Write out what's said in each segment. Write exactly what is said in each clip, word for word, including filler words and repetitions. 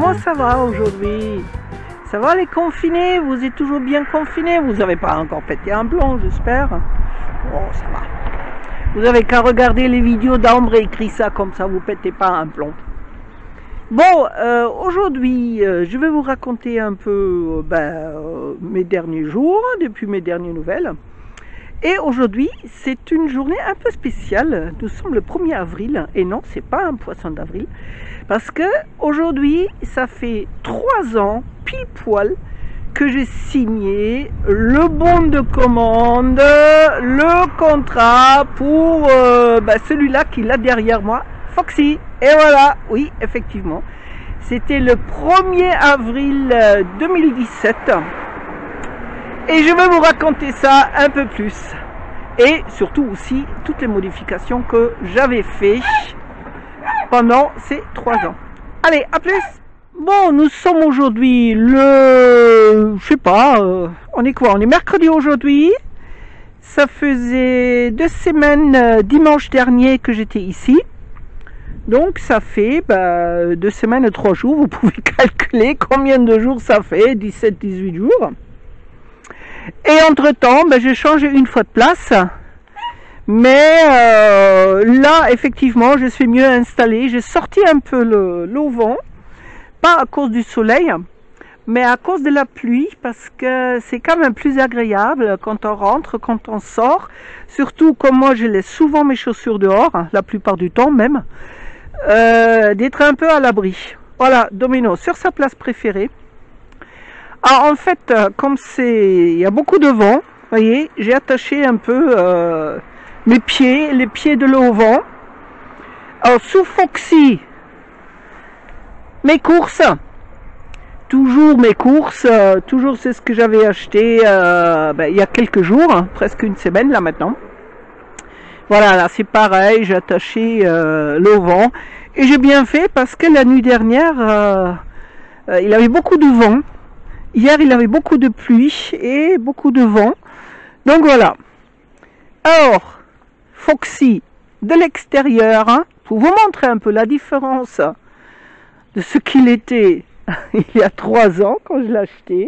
comment ça va aujourd'hui? Ça va les confinés? Vous êtes toujours bien confinés? Vous n'avez pas encore pété un plomb, j'espère? Oh, ça va. Vous n'avez qu'à regarder les vidéos d'Ambre et écrit ça, comme ça vous pétez pas un plomb. Bon, euh, aujourd'hui, euh, je vais vous raconter un peu euh, ben, euh, mes derniers jours, depuis mes dernières nouvelles. Et aujourd'hui, c'est une journée un peu spéciale. Nous sommes le premier avril, et non, c'est pas un poisson d'avril, parce que aujourd'hui, ça fait trois ans, pile poil, que j'ai signé le bon de commande, le contrat pour euh, ben, celui-là qui l'a derrière moi, Foxy. Et voilà, oui, effectivement, c'était le premier avril deux mille dix-sept. Et je vais vous raconter ça un peu plus. Et surtout aussi, toutes les modifications que j'avais fait pendant ces trois ans. Allez, à plus. Bon, nous sommes aujourd'hui le... Je sais pas, euh, on est quoi? On est mercredi aujourd'hui. Ça faisait deux semaines, euh, dimanche dernier, que j'étais ici. Donc ça fait bah, deux semaines et trois jours. Vous pouvez calculer combien de jours ça fait, dix-sept dix-huit jours. Et entre temps, ben, j'ai changé une fois de place, mais euh, là effectivement je suis mieux installé. J'ai sorti un peu le l'auvent, pas à cause du soleil, mais à cause de la pluie, parce que c'est quand même plus agréable quand on rentre, quand on sort, surtout comme moi je laisse souvent mes chaussures dehors, la plupart du temps même, euh, d'être un peu à l'abri. Voilà, Domino sur sa place préférée. Alors en fait, comme c'est, il y a beaucoup de vent, vous voyez, j'ai attaché un peu euh, mes pieds, les pieds de l'auvent. Alors sous Foxy, mes courses, toujours mes courses, euh, toujours c'est ce que j'avais acheté euh, ben, il y a quelques jours, hein, presque une semaine là maintenant. Voilà, là c'est pareil, j'ai attaché euh, l'auvent et j'ai bien fait parce que la nuit dernière, euh, euh, il avait beaucoup de vent. Hier, il avait beaucoup de pluie et beaucoup de vent. Donc voilà. Alors, Foxy, de l'extérieur, hein, pour vous montrer un peu la différence de ce qu'il était il y a trois ans quand je l'ai acheté.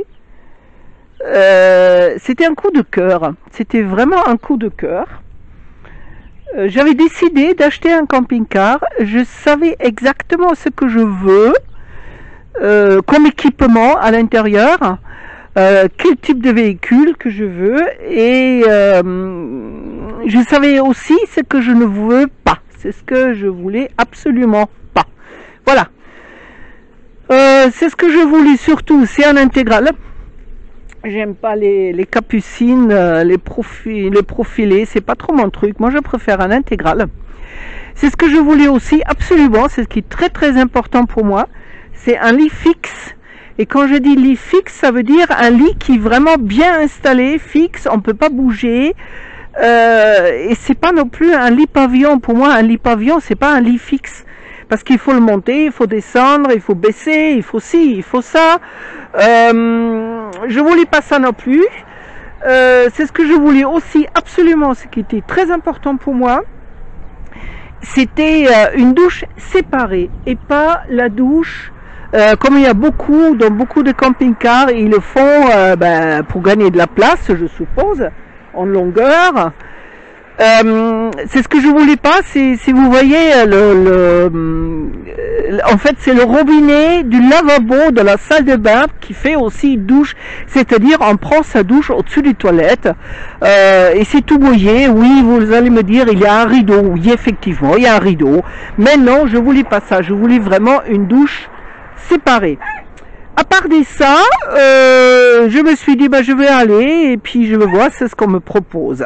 Euh, c'était un coup de cœur. C'était vraiment un coup de cœur. Euh, j'avais décidé d'acheter un camping-car. Je savais exactement ce que je veux. Euh, comme équipement à l'intérieur, euh, quel type de véhicule que je veux, et euh, je savais aussi ce que je ne veux pas, c'est ce que je voulais absolument pas. Voilà, euh, c'est ce que je voulais surtout, c'est un intégral. J'aime pas les, les capucines, les, profils, les profilés, c'est pas trop mon truc. Moi je préfère un intégral. C'est ce que je voulais aussi absolument, c'est ce qui est très très important pour moi. C'est un lit fixe, et quand je dis lit fixe, ça veut dire un lit qui est vraiment bien installé, fixe, on ne peut pas bouger, euh, et c'est pas non plus un lit pavillon. Pour moi, un lit pavillon, c'est pas un lit fixe, parce qu'il faut le monter, il faut descendre, il faut baisser, il faut ci, il faut ça. Euh, je voulais pas ça non plus. Euh, c'est ce que je voulais aussi absolument, ce qui était très important pour moi. C'était euh, une douche séparée, et pas la douche Euh, comme il y a beaucoup, dans beaucoup de camping-cars, ils le font euh, ben, pour gagner de la place, je suppose, en longueur. Euh, c'est ce que je voulais pas, c'est, si vous voyez, le, le, euh, en fait, c'est le robinet du lavabo de la salle de bain qui fait aussi douche, c'est-à-dire on prend sa douche au-dessus des toilettes, euh, et c'est tout mouillé. Oui, vous allez me dire, il y a un rideau. Oui, effectivement, il y a un rideau. Mais non, je voulais pas ça, je voulais vraiment une douche séparé. À part de ça, euh, je me suis dit bah je vais aller et puis je vais voir c'est ce qu'on me propose.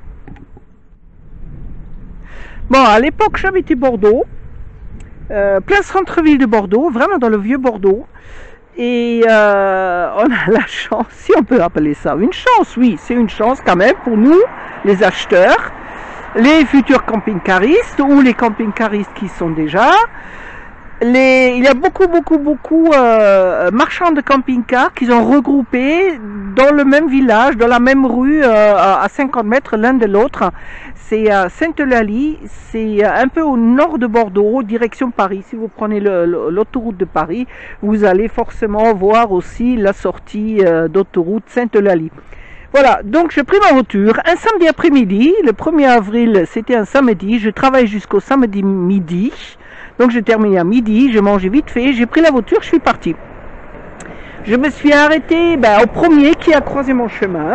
Bon, à l'époque j'habitais Bordeaux, euh, plein centre-ville de Bordeaux, vraiment dans le vieux Bordeaux, et euh, on a la chance, si on peut appeler ça une chance, oui, c'est une chance quand même pour nous, les acheteurs, les futurs camping-caristes ou les camping-caristes qui sont déjà. les, il y a beaucoup, beaucoup, beaucoup euh, marchands de camping-cars qui sont regroupés dans le même village, dans la même rue, euh, à cinquante mètres l'un de l'autre. C'est à Sainte-Eulalie, c'est un peu au nord de Bordeaux, direction Paris. Si vous prenez l'autoroute de Paris, vous allez forcément voir aussi la sortie euh, d'autoroute Sainte-Eulalie. Voilà, donc j'ai pris ma voiture un samedi après-midi, le premier avril, c'était un samedi, je travaille jusqu'au samedi midi, donc j'ai terminé à midi, j'ai mangé vite fait, j'ai pris la voiture, je suis parti. Je me suis arrêté ben, au premier qui a croisé mon chemin,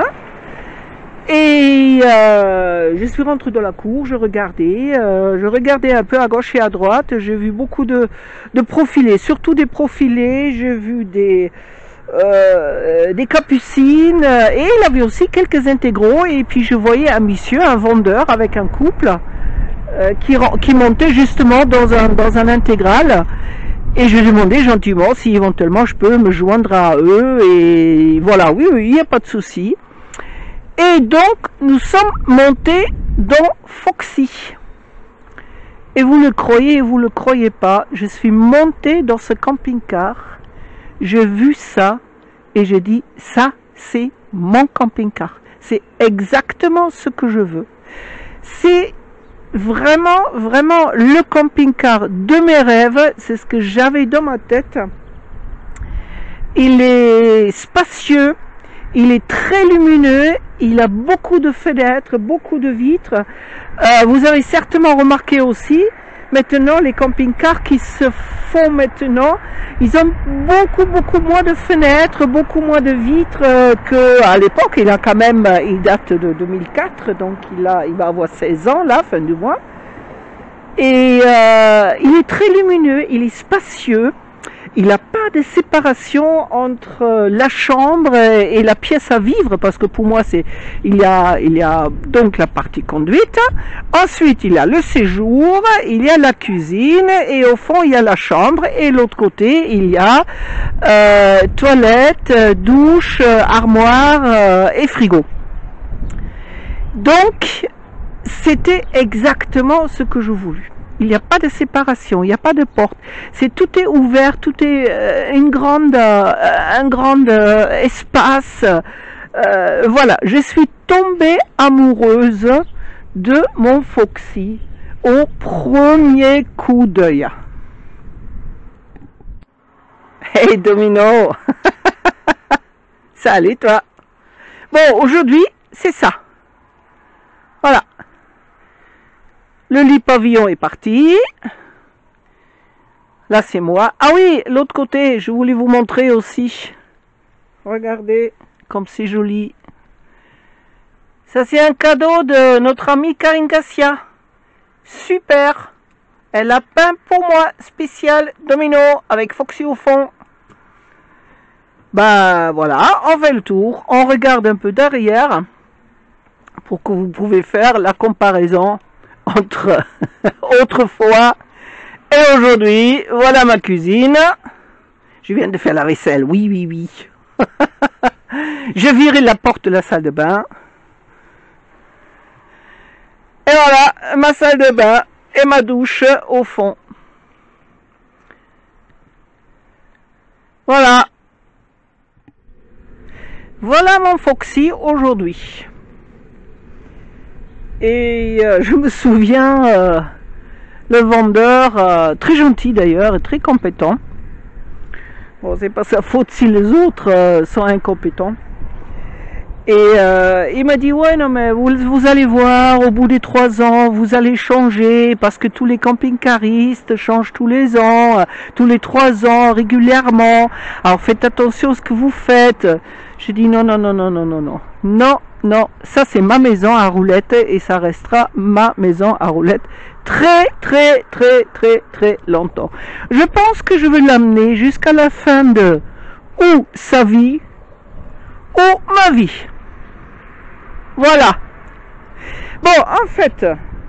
et euh, je suis rentré dans la cour, je regardais, euh, je regardais un peu à gauche et à droite, j'ai vu beaucoup de, de profilés, surtout des profilés, j'ai vu des... Euh, des capucines et il avait aussi quelques intégraux et puis je voyais un monsieur, un vendeur avec un couple euh, qui, qui montait justement dans un, dans un intégral et je demandais gentiment si éventuellement je peux me joindre à eux et voilà, oui, oui, il n'y a pas de souci. Et donc nous sommes montés dans Foxy et vous le croyez et vous le croyez pas, je suis monté dans ce camping-car. J'ai vu ça et j'ai dit ça c'est mon camping-car, c'est exactement ce que je veux, c'est vraiment vraiment le camping-car de mes rêves, c'est ce que j'avais dans ma tête. Il est spacieux, il est très lumineux, il a beaucoup de fenêtres, beaucoup de vitres. Euh, vous avez certainement remarqué aussi maintenant les camping-cars qui se font maintenant, ils ont beaucoup beaucoup moins de fenêtres, beaucoup moins de vitres euh, que à l'époque. Il a quand même, il date de deux mille quatre, donc il a, il va avoir seize ans là, fin du mois. Et euh, il est très lumineux, il est spacieux. Il n'a pas de séparation entre la chambre et la pièce à vivre, parce que pour moi, c'est il y a, il y a donc la partie conduite, ensuite il y a le séjour, il y a la cuisine, et au fond il y a la chambre, et l'autre côté il y a euh, toilette, douche, armoire euh, et frigo. Donc, c'était exactement ce que je voulais. Il n'y a pas de séparation, il n'y a pas de porte. C'est tout est ouvert, tout est euh, une grande, euh, un grand euh, espace. Euh, voilà, je suis tombée amoureuse de mon Foxy au premier coup d'œil. Hey Domino, salut toi. Bon, aujourd'hui c'est ça. Voilà. Le lit pavillon est parti. Là, c'est moi. Ah oui, l'autre côté, je voulais vous montrer aussi. Regardez, comme c'est joli. Ça, c'est un cadeau de notre amie Karine Gassia. Super. Elle a peint pour moi, spécial Domino, avec Foxy au fond. Ben, voilà, on fait le tour. On regarde un peu derrière pour que vous pouvez faire la comparaison entre autrefois et aujourd'hui. Voilà ma cuisine. Je viens de faire la vaisselle, oui, oui, oui. Je virai la porte de la salle de bain. Et voilà, ma salle de bain et ma douche au fond. Voilà. Voilà mon Foxy aujourd'hui. Et euh, je me souviens, euh, le vendeur, euh, très gentil d'ailleurs, et très compétent. Bon, c'est pas sa faute si les autres euh, sont incompétents. Et euh, il m'a dit, ouais, non, mais vous, vous allez voir, au bout des trois ans, vous allez changer, parce que tous les camping-caristes changent tous les ans, euh, tous les trois ans, régulièrement. Alors faites attention à ce que vous faites. J'ai dit, non, non, non, non, non, non, non. Non, non, ça c'est ma maison à roulettes et ça restera ma maison à roulettes très, très, très, très, très longtemps. Je pense que je vais l'amener jusqu'à la fin de ou sa vie ou ma vie. Voilà. Bon, en fait,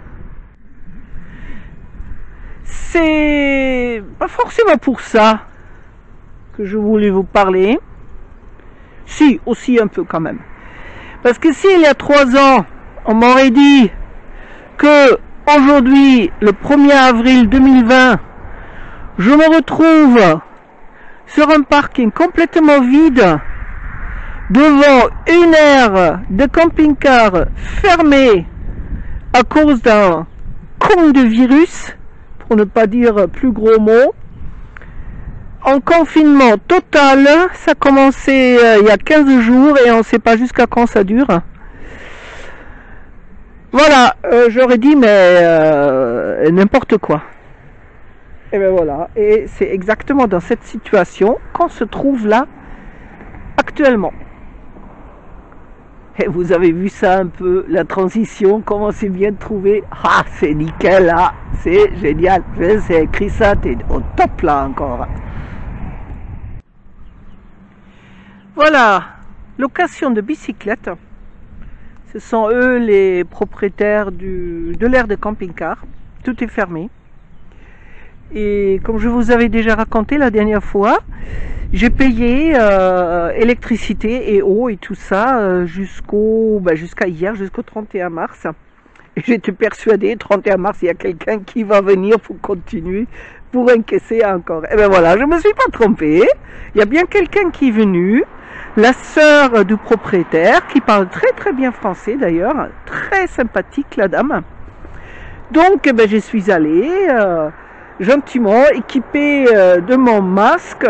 c'est pas forcément pour ça que je voulais vous parler. Si, aussi un peu quand même. Parce que s'il y a trois ans, on m'aurait dit que aujourd'hui, le premier avril deux mille vingt, Je me retrouve sur un parking complètement vide, devant une aire de camping-car fermée à cause d'un con de virus, pour ne pas dire plus gros mots, en confinement total. Ça a commencé euh, il y a quinze jours et on ne sait pas jusqu'à quand ça dure. Voilà, euh, j'aurais dit mais euh, n'importe quoi. Et ben voilà, et c'est exactement dans cette situation qu'on se trouve là actuellement. Et vous avez vu ça un peu, la transition, comment c'est bien trouvé. Ah, c'est nickel là, c'est génial. C'est écrit ça, t'es au top là encore. Voilà, location de bicyclette. Ce sont eux les propriétaires du, de l'aire de camping-car. Tout est fermé. Et comme je vous avais déjà raconté la dernière fois, j'ai payé euh, électricité et eau et tout ça euh, jusqu'au bah, jusqu'à hier, jusqu'au trente et un mars. Et j'étais persuadée, trente et un mars, il y a quelqu'un qui va venir pour continuer, pour encaisser encore. Et ben voilà, je me suis pas trompée. Il y a bien quelqu'un qui est venu, la sœur du propriétaire, qui parle très très bien français d'ailleurs, très sympathique la dame. Donc eh ben, je suis allée euh, gentiment équipée euh, de mon masque,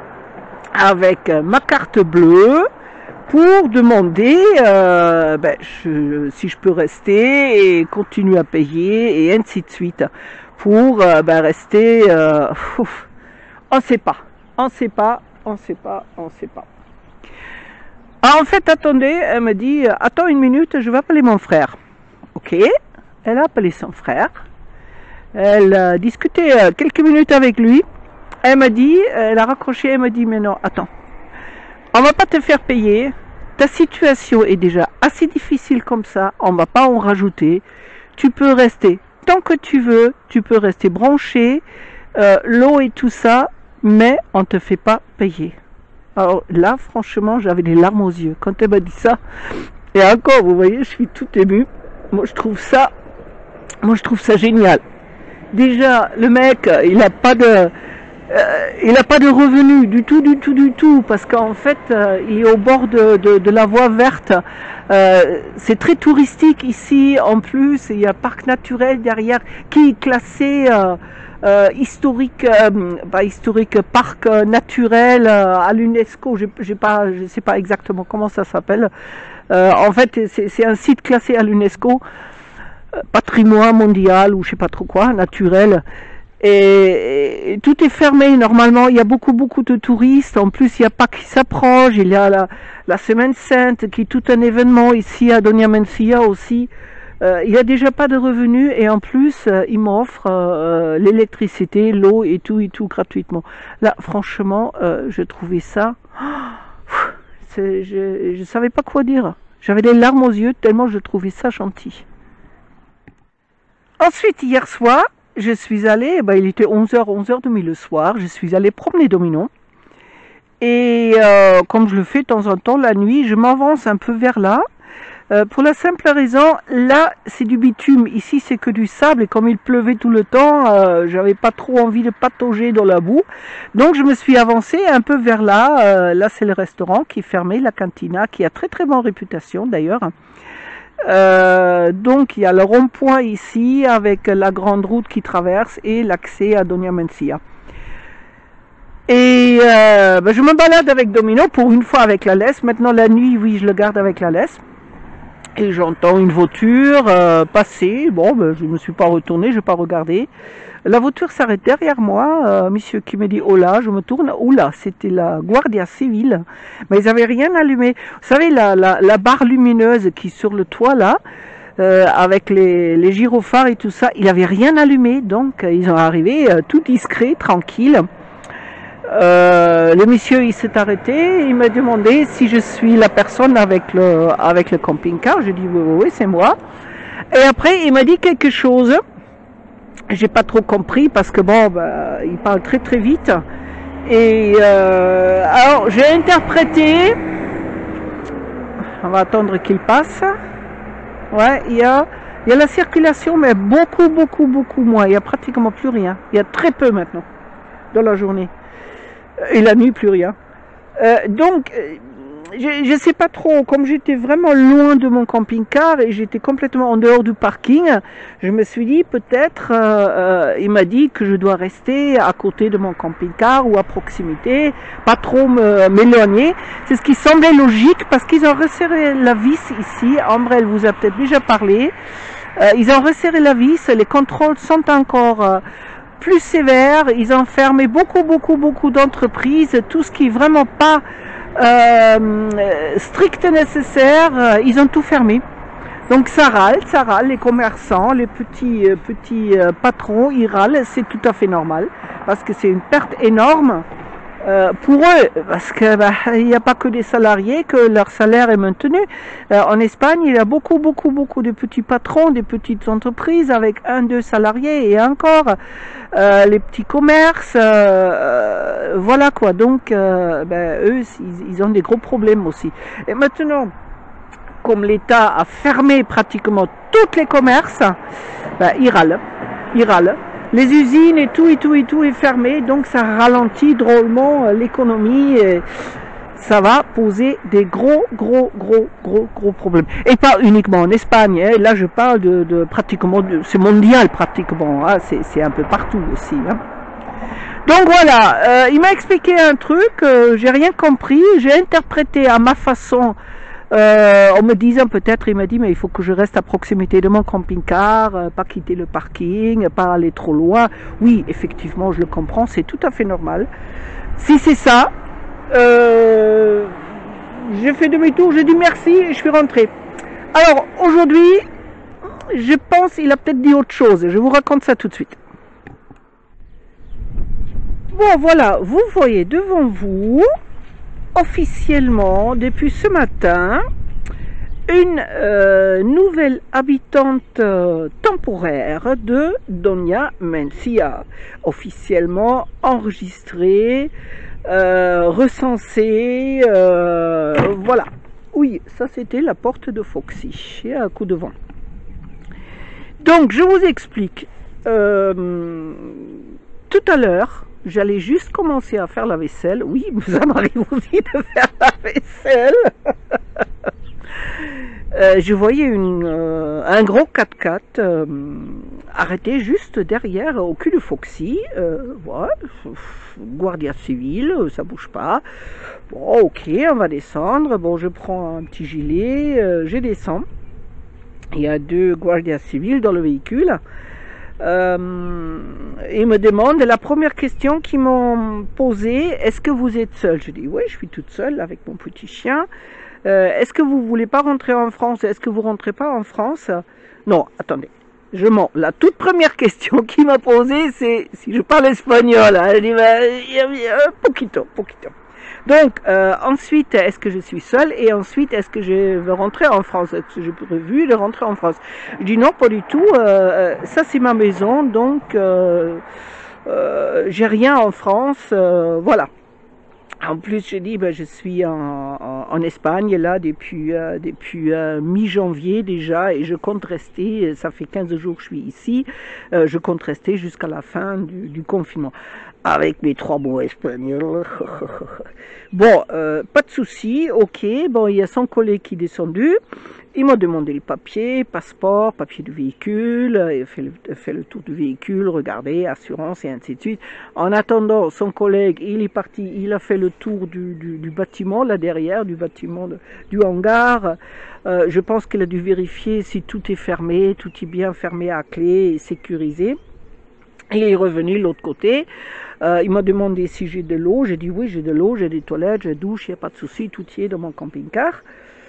avec ma carte bleue, pour demander euh, ben, je, si je peux rester et continuer à payer et ainsi de suite, pour euh, ben, rester euh, ouf, on sait pas, on sait pas, on sait pas, on sait pas. Ah, en fait, attendez, elle me dit, attends une minute, je vais appeler mon frère. Ok, elle a appelé son frère, elle a discuté euh, quelques minutes avec lui. Elle m'a dit, elle a raccroché, elle m'a dit, mais non, attends, on va pas te faire payer, ta situation est déjà assez difficile comme ça, on va pas en rajouter, tu peux rester tant que tu veux, tu peux rester branché, euh, l'eau et tout ça, mais on te fait pas payer. Alors là, franchement, j'avais des larmes aux yeux quand elle m'a dit ça, et encore, vous voyez, je suis tout ému. Moi, je trouve ça, moi, je trouve ça génial. Déjà, le mec, il a pas de... Euh, il n'a pas de revenus du tout, du tout, du tout, parce qu'en fait, euh, il est au bord de, de, de la voie verte. Euh, c'est très touristique ici. En plus, il y a un parc naturel derrière qui est classé euh, euh, historique, euh, pas historique, parc naturel euh, à l'UNESCO. Je j'ai pas, je sais pas exactement comment ça s'appelle. Euh, en fait, c'est un site classé à l'UNESCO, euh, patrimoine mondial ou je sais pas trop quoi, naturel. Et, et tout est fermé normalement, il y a beaucoup beaucoup de touristes, en plus il y a Pâques qui s'approche, il y a la, la Semaine Sainte qui est tout un événement ici à Doña Mencía aussi. Euh, il n'y a déjà pas de revenus et en plus euh, ils m'offrent euh, l'électricité, l'eau et tout et tout gratuitement. Là franchement euh, je trouvais ça, je ne savais pas quoi dire, j'avais des larmes aux yeux tellement je trouvais ça gentil. Ensuite hier soir, je suis allée, ben, il était onze heures, onze heures trente le soir, je suis allée promener Domino. Et euh, comme je le fais de temps en temps la nuit, je m'avance un peu vers là. Euh, pour la simple raison, là c'est du bitume, ici c'est que du sable. Et comme il pleuvait tout le temps, euh, j'avais pas trop envie de patauger dans la boue. Donc je me suis avancée un peu vers là. Euh, là c'est le restaurant qui est fermé, la Cantina, qui a très très bonne réputation d'ailleurs. Euh, donc il y a le rond-point ici avec la grande route qui traverse et l'accès à Doña Mencía. Et euh, ben je me balade avec Domino pour une fois avec la laisse. Maintenant la nuit, oui, je le garde avec la laisse. Et j'entends une voiture euh, passer. Bon, ben, je ne me suis pas retourné, je n'ai pas regardé. La voiture s'arrête derrière moi, euh, monsieur qui me dit « Hola », je me tourne, oula, c'était la Guardia Civile, mais ils n'avaient rien allumé. Vous savez, la, la, la barre lumineuse qui est sur le toit là, euh, avec les, les gyrophares et tout ça, il n'avait rien allumé, donc ils sont arrivés euh, tout discret, tranquille. Euh, le monsieur il s'est arrêté, il m'a demandé si je suis la personne avec le, avec le camping-car, je dis oui, oui, oui, c'est moi. Et après il m'a dit quelque chose. J'ai pas trop compris parce que bon, bah, il parle très très vite. Et euh, alors j'ai interprété. On va attendre qu'il passe. Ouais, il y a, il y a la circulation, mais beaucoup beaucoup beaucoup moins. Il y a pratiquement plus rien. Il y a très peu maintenant. dans la journée. Et la nuit, plus rien. Euh, donc, je ne sais pas trop, comme j'étais vraiment loin de mon camping-car et j'étais complètement en dehors du parking, je me suis dit peut-être, euh, euh, il m'a dit que je dois rester à côté de mon camping-car ou à proximité, pas trop m'éloigner. C'est ce qui semblait logique parce qu'ils ont resserré la vis ici. Ambre, elle vous a peut-être déjà parlé. Euh, ils ont resserré la vis, les contrôles sont encore euh, plus sévères. Ils ont fermé beaucoup, beaucoup, beaucoup d'entreprises. Tout ce qui est vraiment pas Euh, strict nécessaire, euh, ils ont tout fermé. Donc ça râle, ça râle, les commerçants, les petits euh, petits euh, patrons, ils râlent, c'est tout à fait normal, parce que c'est une perte énorme euh, pour eux, parce que bah, il n'y a pas que des salariés que leur salaire est maintenu. Euh, en Espagne, il y a beaucoup, beaucoup, beaucoup de petits patrons, des petites entreprises avec un, deux salariés et encore euh, les petits commerces, euh, euh, voilà quoi. Donc, euh, ben, eux, ils, ils ont des gros problèmes aussi. Et maintenant, comme l'État a fermé pratiquement tous les commerces, ben, ils râlent, ils râlent. Les usines et tout, et tout, et tout est fermé, donc ça ralentit drôlement l'économie. Et ça va poser des gros, gros, gros, gros, gros problèmes. Et pas uniquement en Espagne. Hein. Là, je parle de, de pratiquement, de, c'est mondial pratiquement. Hein. C'est, c'est un peu partout aussi. Hein. Donc voilà, euh, il m'a expliqué un truc, euh, j'ai rien compris, j'ai interprété à ma façon. Euh, en me disant peut-être, il m'a dit mais il faut que je reste à proximité de mon camping-car, euh, pas quitter le parking, pas aller trop loin. Oui, effectivement, je le comprends, c'est tout à fait normal. Si c'est ça, euh, j'ai fait demi-tour, j'ai dit merci et je suis rentré. Alors aujourd'hui, je pense qu'il a peut-être dit autre chose. Je vous raconte ça tout de suite. Bon voilà, vous voyez devant vous, officiellement, depuis ce matin, une euh, nouvelle habitante euh, temporaire de Doña Mencía, officiellement enregistrée, euh, recensée, euh, voilà. Oui, ça c'était la porte de Foxy, et un coup de vent. Donc, je vous explique. Euh, tout à l'heure, j'allais juste commencer à faire la vaisselle. Oui, ça m'arrive aussi de faire la vaisselle. euh, je voyais une, euh, un gros quatre-quatre euh, arrêté juste derrière, au cul de Foxy. Euh, voilà, Guardia Civil, ça bouge pas. Bon, ok, on va descendre. Bon, je prends un petit gilet, euh, je descends. Il y a deux Guardia Civil dans le véhicule. Euh, ils me demandent, la première question qu'ils m'ont posée, est-ce que vous êtes seul? Je dis oui, je suis toute seule avec mon petit chien. Euh, est-ce que vous voulez pas rentrer en France? Est-ce que vous rentrez pas en France? Non, attendez, je mens. La toute première question qu'il m'a posée, c'est si je parle espagnol. Hein. Elle dit bah, poquito, poquito. Donc, euh, ensuite, est-ce que je suis seule? Et ensuite, est-ce que je veux rentrer en France? Est-ce que j'ai prévu de rentrer en France? Je dis non, pas du tout. Euh, ça, c'est ma maison, donc euh, euh, j'ai rien en France. Euh, voilà. En plus, je dis, ben, je suis en, en, en Espagne, là, depuis, euh, depuis euh, mi-janvier déjà, et je compte rester, ça fait quinze jours que je suis ici, euh, je compte rester jusqu'à la fin du, du confinement. Avec mes trois mots espagnols. Bon, euh, pas de souci, ok. Bon, il y a son collègue qui est descendu. Il m'a demandé le papier, passeport, papier de véhicule. Il a fait le, fait le tour du véhicule, regardez, assurance et ainsi de suite. En attendant, son collègue, il est parti, il a fait le tour du, du, du bâtiment, là derrière, du bâtiment, de, du hangar. Euh, je pense qu'il a dû vérifier si tout est fermé, tout est bien fermé à clé et sécurisé. Il est revenu de l'autre côté. Euh, il m'a demandé si j'ai de l'eau. J'ai dit oui, j'ai de l'eau, j'ai des toilettes, j'ai douche, il n'y a pas de souci, tout y est dans mon camping-car.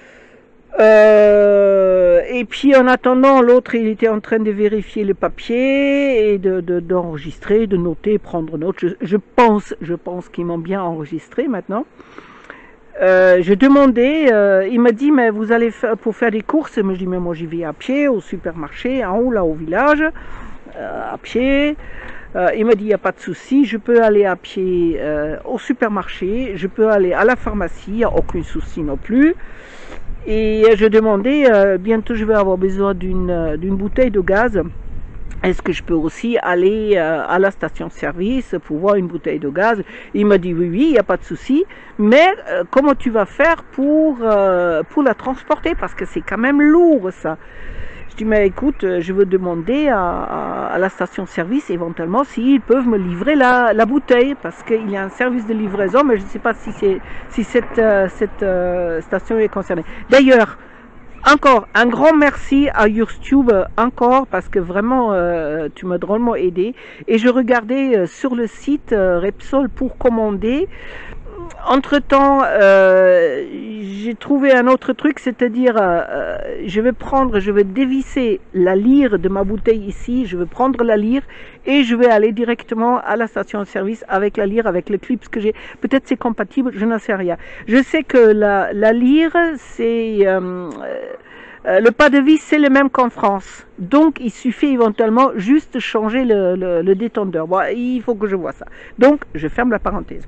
Euh, et puis en attendant, l'autre il était en train de vérifier le papier et de, de, d'enregistrer, de noter, prendre note. Je, je pense, je pense qu'ils m'ont bien enregistré maintenant. Euh, je demandais, euh, il m'a dit mais vous allez faire, pour faire des courses. Mais je dis mais moi j'y vais à pied au supermarché en haut là au village. Euh, à pied, euh, il m'a dit il n'y a pas de souci, je peux aller à pied euh, au supermarché, je peux aller à la pharmacie, il n'y a aucun souci non plus. Et je demandais, euh, bientôt je vais avoir besoin d'une d'une bouteille de gaz, est-ce que je peux aussi aller euh, à la station-service pour voir une bouteille de gaz? Il m'a dit oui, oui, il n'y a pas de souci, mais euh, comment tu vas faire pour, euh, pour la transporter? Parce que c'est quand même lourd, ça. Je dis, mais écoute, je veux demander à, à, à la station-service éventuellement s'ils peuvent me livrer la, la bouteille, parce qu'il y a un service de livraison, mais je ne sais pas si, c'est, si cette, euh, cette euh, station est concernée. D'ailleurs, encore un grand merci à YourStube encore parce que vraiment euh, tu m'as drôlement aidé et je regardais euh, sur le site euh, Repsol pour commander. Entre temps euh, j'ai trouvé un autre truc, c'est-à-dire euh, je vais prendre, je vais dévisser la lyre de ma bouteille ici, je vais prendre la lyre et je vais aller directement à la station de service avec la lyre, avec le clip que j'ai. Peut-être c'est compatible, je n'en sais rien. Je sais que la, la lyre, c'est euh, euh, le pas de vis, c'est le même qu'en France. Donc il suffit éventuellement juste changer le, le, le détendeur. Bon, il faut que je vois ça. Donc je ferme la parenthèse.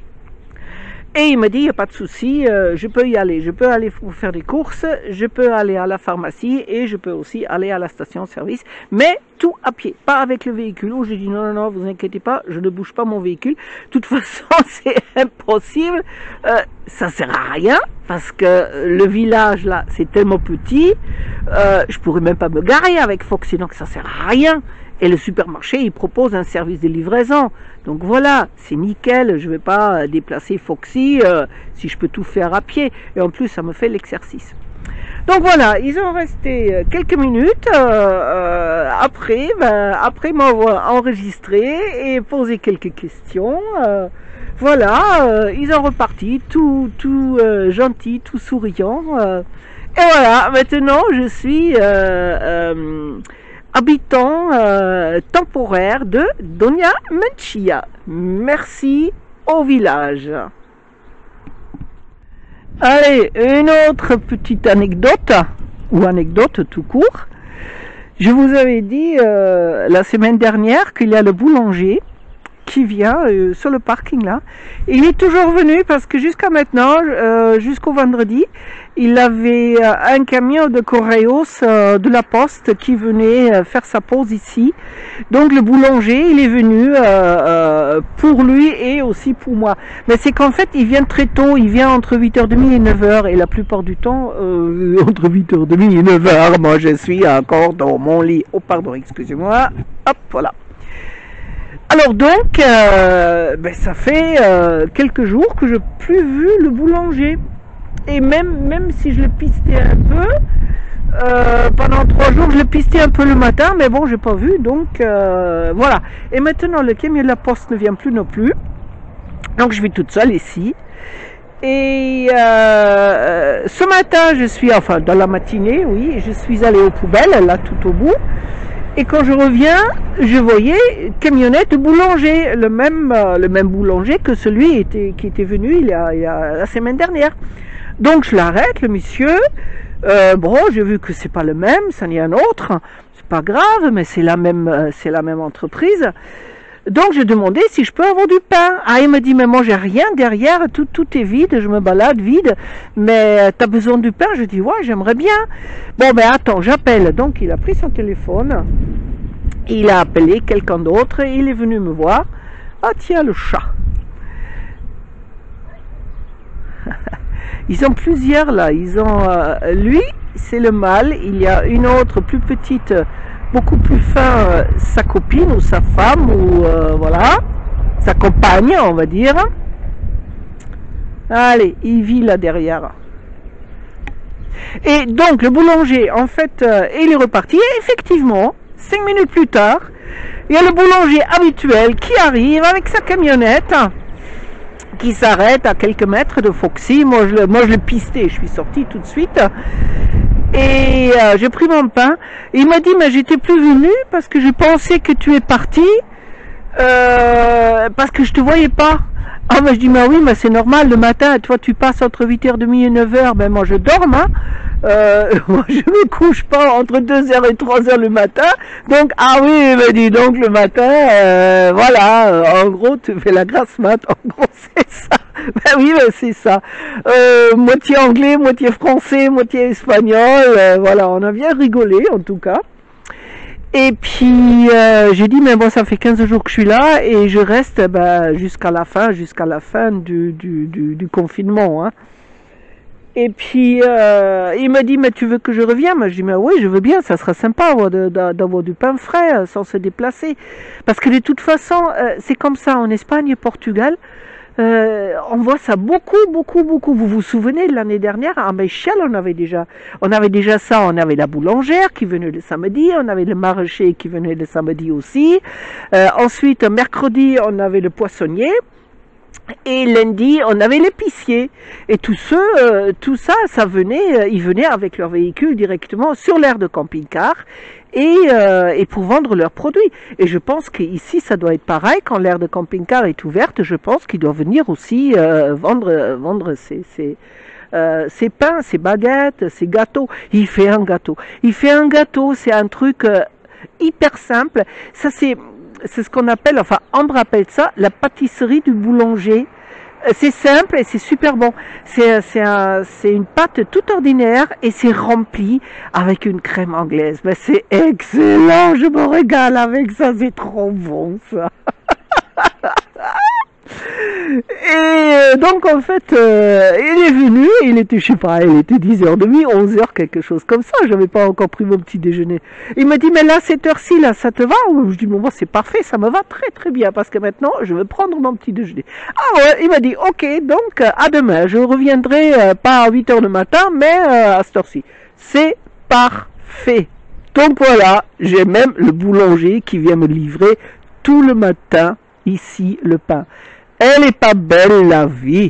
Et il me dit, il n'y a pas de souci, euh, je peux y aller, je peux aller faire des courses, je peux aller à la pharmacie et je peux aussi aller à la station-service, mais tout à pied, pas avec le véhicule. Où j'ai dit, non, non, non, vous inquiétez pas, je ne bouge pas mon véhicule. De toute façon, c'est impossible, euh, ça sert à rien, parce que le village, là, c'est tellement petit, euh, je pourrais même pas me garer avec Foxy, donc ça sert à rien. Et le supermarché, il propose un service de livraison. Donc voilà, c'est nickel, je ne vais pas déplacer Foxy euh, si je peux tout faire à pied. Et en plus, ça me fait l'exercice. Donc voilà, ils ont resté quelques minutes euh, euh, après, ben, après m'avoir enregistré et posé quelques questions. Euh, voilà, euh, ils ont reparti tout, tout euh, gentil, tout souriant. Euh, et voilà, maintenant je suis... Euh, euh, habitant euh, temporaire de Doña Menchia. Merci au village. Allez, une autre petite anecdote, ou anecdote tout court. Je vous avais dit euh, la semaine dernière qu'il y a le boulanger qui vient euh, sur le parking là. Et il est toujours venu parce que jusqu'à maintenant, euh, jusqu'au vendredi, il avait euh, un camion de Correos euh, de la Poste qui venait euh, faire sa pause ici. Donc le boulanger, il est venu euh, euh, pour lui et aussi pour moi. Mais c'est qu'en fait, il vient très tôt, il vient entre huit heures trente et neuf heures et la plupart du temps, euh, entre huit heures trente et neuf heures, moi je suis encore dans mon lit. Oh pardon, excusez-moi. Hop, voilà. Alors donc, euh, ben ça fait euh, quelques jours que je n'ai plus vu le boulanger. Et même, même si je le pistais un peu, euh, pendant trois jours, je le pistais un peu le matin, mais bon, j'ai pas vu, donc euh, voilà. Et maintenant, le camion de la Poste ne vient plus non plus. Donc je suis toute seule ici. Et euh, ce matin, je suis, enfin dans la matinée, oui, je suis allée aux poubelles, là tout au bout. Et quand je reviens, je voyais camionnette de boulanger, le même, euh, le même boulanger que celui était, qui était venu il y, a, il y a la semaine dernière. Donc je l'arrête, le monsieur. Euh, bon, j'ai vu que c'est pas le même, ça n'y est un autre. C'est pas grave, mais c'est la même, euh, c'est la même entreprise. Donc j'ai demandé si je peux avoir du pain. Ah, il me dit, mais moi j'ai rien derrière, tout, tout est vide, je me balade vide, mais tu as besoin du pain? Je dis, ouais, j'aimerais bien. Bon, ben attends, j'appelle. Donc il a pris son téléphone, il a appelé quelqu'un d'autre, et il est venu me voir. Ah tiens, le chat. Ils ont plusieurs là, ils ont, euh, lui, c'est le mâle, il y a une autre plus petite, beaucoup plus fin, euh, sa copine ou sa femme ou euh, voilà, sa compagne on va dire. Allez, il vit là derrière. Et donc le boulanger en fait euh, il est reparti et effectivement cinq minutes plus tard il y a le boulanger habituel qui arrive avec sa camionnette qui s'arrête à quelques mètres de Foxy. Moi je, moi je l'ai pisté, je suis sortie tout de suite. Et euh, j'ai pris mon pain. Il m'a dit, mais j'étais plus venu parce que je pensais que tu es parti, euh, parce que je te voyais pas. Ah, mais je dis, mais oui, mais c'est normal, le matin, toi tu passes entre huit heures trente et neuf heures, ben moi je dors, hein. Euh, moi je me couche pas entre deux heures et trois heures le matin. Donc, ah oui, il m'a dit, donc le matin, euh, voilà, euh, en gros, tu fais la grasse mat, en gros, c'est ça. Ben oui, ben c'est ça. Euh, moitié anglais, moitié français, moitié espagnol, euh, voilà, on a bien rigolé, en tout cas. Et puis euh, j'ai dit mais bon ça fait quinze jours que je suis là et je reste ben, jusqu'à la fin, jusqu'à la fin du, du, du, du confinement. Hein. Et puis euh, il m'a dit mais tu veux que je revienne? Moi je dis mais oui je veux bien, ça sera sympa d'avoir du pain frais sans se déplacer. Parce que de toute façon euh, c'est comme ça en Espagne et Portugal. Euh, on voit ça beaucoup, beaucoup, beaucoup. Vous vous souvenez de l'année dernière à Michel, on avait déjà, on avait déjà ça. On avait la boulangère qui venait le samedi, on avait le maraîcher qui venait le samedi aussi. Euh, ensuite, mercredi, on avait le poissonnier. Et lundi, on avait l'épicier. Et tous ceux, euh, tout ça, ça venait, euh, ils venaient avec leur véhicule directement sur l'aire de camping-car et, euh, et pour vendre leurs produits. Et je pense qu'ici, ça doit être pareil. Quand l'aire de camping-car est ouverte, je pense qu'ils doivent venir aussi euh, vendre, vendre ces, ces, euh, ces pains, ces baguettes, ces gâteaux. Il fait un gâteau. Il fait un gâteau, c'est un truc euh, hyper simple. Ça, c'est... C'est ce qu'on appelle, enfin Ambre appelle ça la pâtisserie du boulanger. C'est simple et c'est super bon. C'est c'est un, c'est une pâte toute ordinaire et c'est rempli avec une crème anglaise. Mais c'est excellent, je me régale avec ça, c'est trop bon ça. Et euh, donc en fait, euh, il est venu, il était, je sais pas, il était dix heures trente, onze heures, quelque chose comme ça, j'avais pas encore pris mon petit déjeuner. Il m'a dit, mais là, cette heure-ci, là, ça te va? Je dis, bon, moi, c'est parfait, ça me va très très bien, parce que maintenant, je veux prendre mon petit déjeuner. Ah ouais, il m'a dit, ok, donc, à demain, je reviendrai, euh, pas à huit heures du matin, mais euh, à cette heure-ci. C'est parfait. Donc voilà, j'ai même le boulanger qui vient me livrer tout le matin, ici, le pain. Elle est pas belle la vie.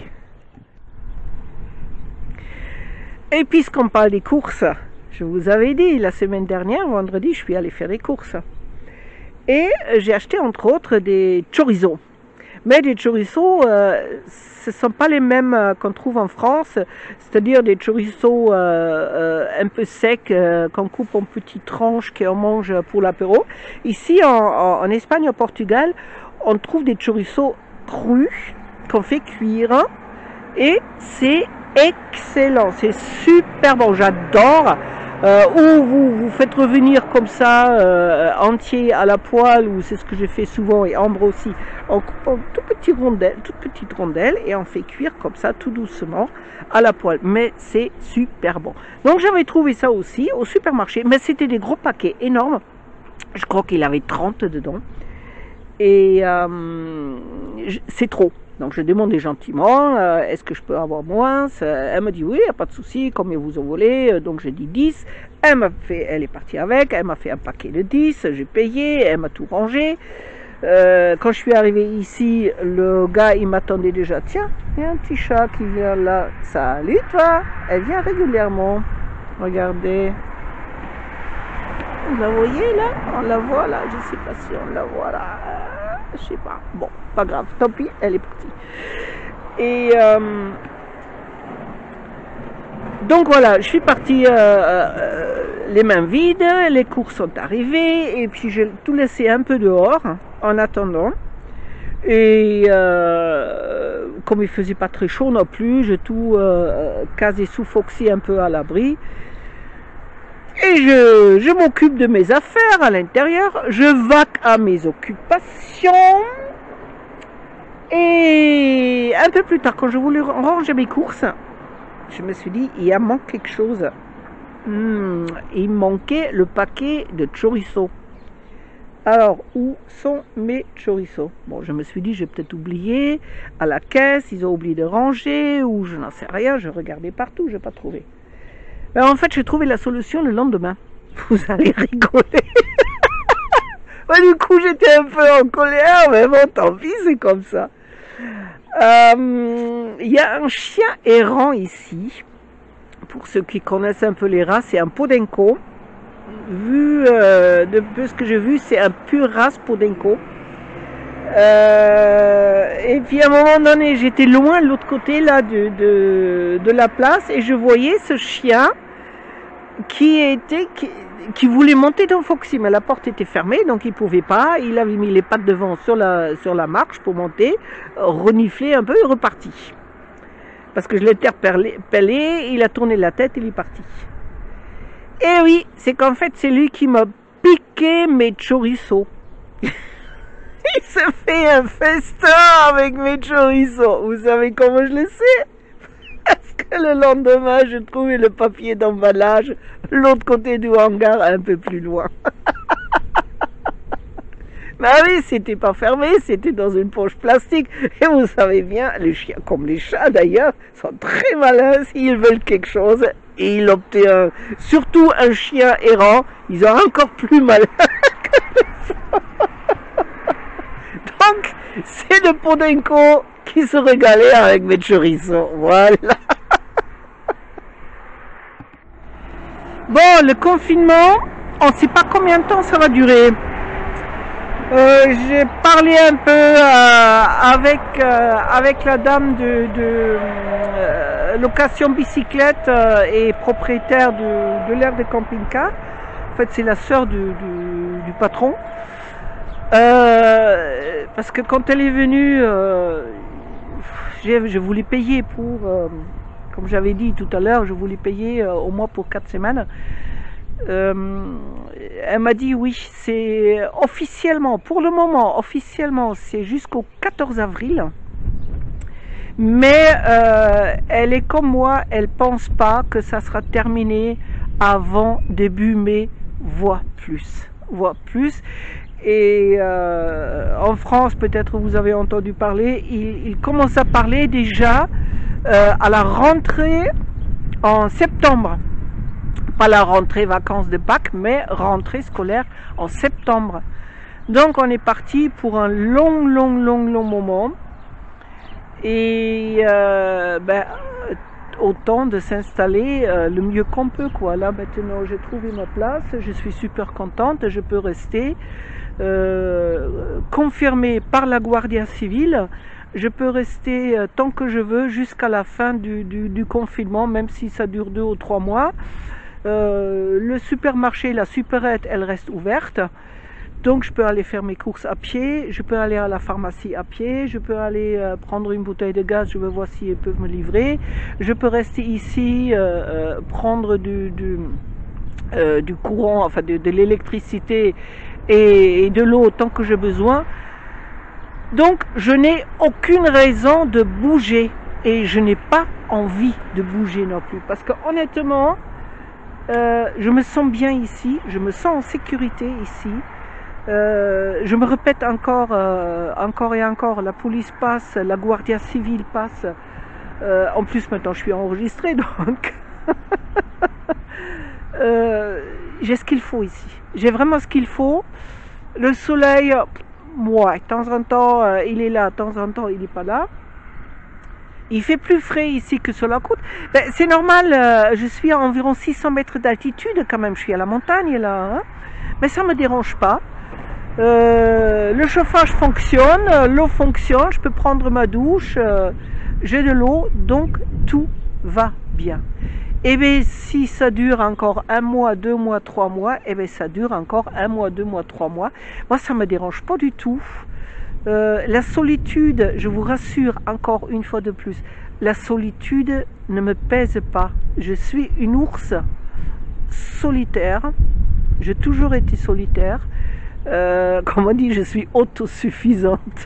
Et puisqu'on parle des courses, je vous avais dit la semaine dernière, vendredi, je suis allée faire des courses. Et j'ai acheté entre autres des chorizo. Mais des chorizo, euh, ce ne sont pas les mêmes qu'on trouve en France, c'est-à-dire des chorizo euh, euh, un peu secs euh, qu'on coupe en petites tranches qu'on mange pour l'apéro. Ici, en, en, en Espagne, au Portugal, on trouve des chorizo crus qu'on fait cuire et c'est excellent, c'est super bon, j'adore. Euh, ou vous vous faites revenir comme ça euh, entier à la poêle, ou c'est ce que j'ai fait souvent, et Ambre aussi, on coupe en tout petit rondelle, toute petite rondelle et on fait cuire comme ça tout doucement à la poêle, mais c'est super bon. Donc j'avais trouvé ça aussi au supermarché, mais c'était des gros paquets énormes, je crois qu'il avait trente dedans. Et euh, c'est trop. Donc je demandais gentiment, euh, est-ce que je peux avoir moins? Elle m'a dit oui, il n'y a pas de souci, combien vous en voulez? Donc j'ai dit dix. Elle m'a fait, elle est partie avec, elle m'a fait un paquet de dix, j'ai payé, elle m'a tout rangé. Euh, quand je suis arrivée ici, le gars il m'attendait déjà. Tiens, il y a un petit chat qui vient là. Salut toi! Elle vient régulièrement. Regardez. Vous la voyez là? On la voit là? Je sais pas si on la voit là. Je sais pas. Bon, pas grave. Tant pis, elle est partie. Et euh, donc voilà, je suis partie euh, euh, les mains vides. Les courses sont arrivées et puis j'ai tout laissé un peu dehors en attendant. Et euh, comme il faisait pas très chaud non plus, j'ai tout euh, quasi suffoxé un peu à l'abri. Et je, je m'occupe de mes affaires à l'intérieur, je vaque à mes occupations. Et un peu plus tard, quand je voulais ranger mes courses, je me suis dit, il y a manqué quelque chose. Hmm, il manquait le paquet de chorizo. Alors, où sont mes chorizo? Bon, je me suis dit, j'ai peut-être oublié à la caisse, ils ont oublié de ranger, ou je n'en sais rien, je regardais partout, je n'ai pas trouvé. Mais en fait, j'ai trouvé la solution le lendemain. Vous allez rigoler. Ouais, du coup, j'étais un peu en colère, mais bon, tant pis, c'est comme ça. Il euh, y a un chien errant ici. Pour ceux qui connaissent un peu les races, c'est un Podenco. Vu euh, de ce que j'ai vu, c'est un pur race Podenco. Euh, et puis à un moment donné, j'étais loin de l'autre côté là de, de, de la place et je voyais ce chien qui était qui, qui voulait monter dans Foxy, mais la porte était fermée, donc il pouvait pas. Il avait mis les pattes devant sur la sur la marche pour monter, renifler un peu et reparti. Parce que je l'ai interpellé, il a tourné la tête et il est parti. Et oui, c'est qu'en fait c'est lui qui m'a piqué mes chorizos. Il se fait un festin avec mes chorizos. Vous savez comment je le sais? Parce que le lendemain, je trouvais le papier d'emballage l'autre côté du hangar, un peu plus loin. Mais oui, c'était pas fermé, c'était dans une poche plastique. Et vous savez bien, les chiens, comme les chats d'ailleurs, sont très malins. S'ils veulent quelque chose, et ils obtiennent. Surtout un chien errant, ils sont encore plus malins que les chats. Donc, c'est le Podenco qui se régalait avec mes chorizos. Voilà. Bon, le confinement, on ne sait pas combien de temps ça va durer. Euh, j'ai parlé un peu euh, avec, euh, avec la dame de, de euh, location bicyclette euh, et propriétaire de, de l'aire de camping-car. En fait, c'est la sœur du, du, du patron. Euh, parce que quand elle est venue, euh, je voulais payer pour, euh, comme j'avais dit tout à l'heure, je voulais payer euh, au moins pour quatre semaines. Euh, elle m'a dit oui, c'est officiellement, pour le moment, officiellement, c'est jusqu'au quatorze avril. Mais euh, elle est comme moi, elle pense pas que ça sera terminé avant début mai, voire plus, voire plus. Et euh, en France, peut-être vous avez entendu parler, il, il commence à parler déjà euh, à la rentrée en septembre. Pas la rentrée vacances de Pâques, mais rentrée scolaire en septembre. Donc on est parti pour un long, long, long, long moment. Et euh, ben, autant de s'installer euh, le mieux qu'on peut, quoi. Là maintenant j'ai trouvé ma place, je suis super contente, je peux rester. Euh, confirmé par la Guardia Civile, je peux rester euh, tant que je veux jusqu'à la fin du, du, du confinement, même si ça dure deux ou trois mois. Euh, le supermarché, la supérette, elle reste ouverte, donc je peux aller faire mes courses à pied, je peux aller à la pharmacie à pied, je peux aller euh, prendre une bouteille de gaz, je veux voir si ils peuvent me livrer, je peux rester ici, euh, euh, prendre du, du, euh, du courant, enfin de, de l'électricité et, et de l'eau tant que j'ai besoin. Donc je n'ai aucune raison de bouger et je n'ai pas envie de bouger non plus, parce que honnêtement, Euh, je me sens bien ici, je me sens en sécurité ici. Euh, je me répète encore, euh, encore et encore, la police passe, la Guardia Civile passe. Euh, en plus, maintenant, je suis enregistré, donc euh, j'ai ce qu'il faut ici. J'ai vraiment ce qu'il faut. Le soleil, moi, de temps en temps, euh, il est là, de temps en temps, il n'est pas là. Il fait plus frais ici que sur la côte. Ben, c'est normal, euh, je suis à environ six cents mètres d'altitude quand même, je suis à la montagne là. Hein, mais ça ne me dérange pas. Euh, le chauffage fonctionne, l'eau fonctionne, je peux prendre ma douche, euh, j'ai de l'eau, donc tout va bien. Et bien si ça dure encore un mois, deux mois, trois mois, et bien ça dure encore un mois, deux mois, trois mois. Moi ça ne me dérange pas du tout. Euh, la solitude, je vous rassure encore une fois de plus, la solitude ne me pèse pas. Je suis une ours solitaire, j'ai toujours été solitaire. Euh, comme on dit, je suis autosuffisante.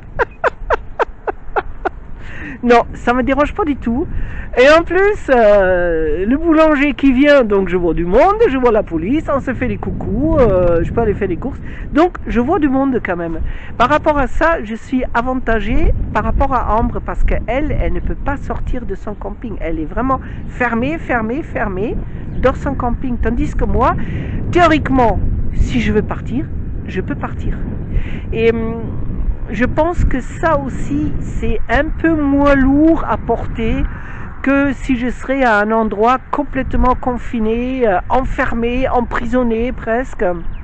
Non, ça me dérange pas du tout. Et en plus, euh, le boulanger qui vient, donc je vois du monde, je vois la police, on se fait des coucous, euh, je peux aller faire des courses. Donc je vois du monde quand même. Par rapport à ça, je suis avantagée par rapport à Ambre parce qu'elle, elle ne peut pas sortir de son camping. Elle est vraiment fermée, fermée, fermée dans son camping. Tandis que moi, théoriquement, si je veux partir, je peux partir. Et hum, je pense que ça aussi, c'est un peu moins lourd à porter que si je serais à un endroit complètement confiné, euh, enfermé, emprisonné presque.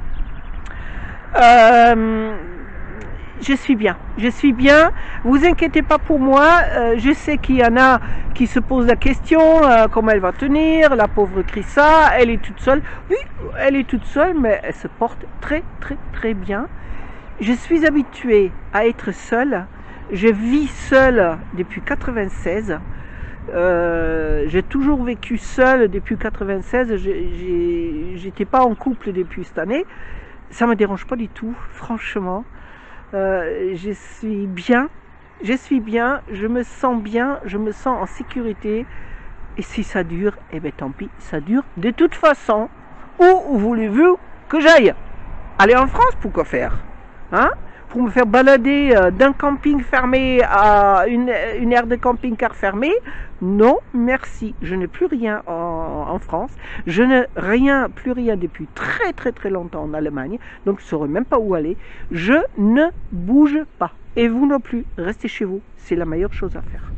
Euh, je suis bien, je suis bien. Vous inquiétez pas pour moi. Euh, je sais qu'il y en a qui se posent la question euh, comment elle va tenir. La pauvre Chrissa, elle est toute seule. Oui, elle est toute seule, mais elle se porte très, très, très bien. Je suis habituée à être seule. Je vis seule depuis quatre-vingt-seize. Euh, j'ai toujours vécu seul depuis quatre-vingt-seize. J'étais pas en couple depuis cette année. Ça me dérange pas du tout, franchement. Euh, je suis bien. Je suis bien. Je me sens bien. Je me sens en sécurité. Et si ça dure, eh bien tant pis, ça dure de toute façon. Où voulez-vous que j'aille? Aller en France, pourquoi faire? Hein? Pour me faire balader d'un camping fermé à une, une aire de camping-car fermée? Non, merci. Je n'ai plus rien en, en France. Je n'ai rien, plus rien depuis très très très longtemps en Allemagne. Donc je ne saurais même pas où aller. Je ne bouge pas. Et vous non plus. Restez chez vous. C'est la meilleure chose à faire.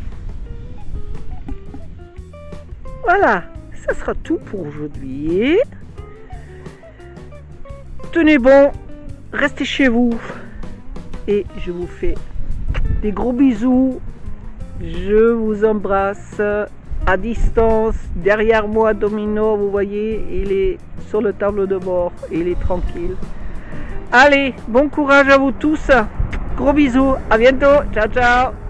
Voilà. Ça sera tout pour aujourd'hui. Tenez bon. Restez chez vous. Et je vous fais des gros bisous. Je vous embrasse à distance. Derrière moi, Domino, vous voyez, il est sur le tableau de bord. Il est tranquille. Allez, bon courage à vous tous. Gros bisous. À bientôt. Ciao, ciao.